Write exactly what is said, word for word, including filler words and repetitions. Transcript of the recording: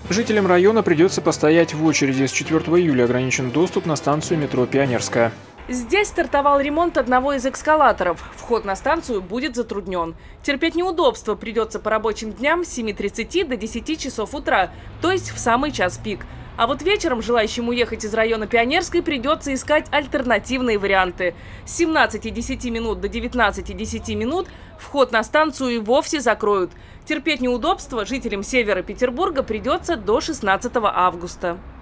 Жителям района придется постоять в очереди. С четвёртого июля ограничен доступ на станцию метро «Пионерская». Здесь стартовал ремонт одного из эскалаторов. Вход на станцию будет затруднен. Терпеть неудобства придется по рабочим дням с семи тридцати до десяти часов утра, то есть в самый час пик. А вот вечером желающим уехать из района Пионерской придется искать альтернативные варианты. С семнадцати десяти минут до девятнадцати десяти минут вход на станцию и вовсе закроют. Терпеть неудобства жителям севера Петербурга придется до шестнадцатого августа.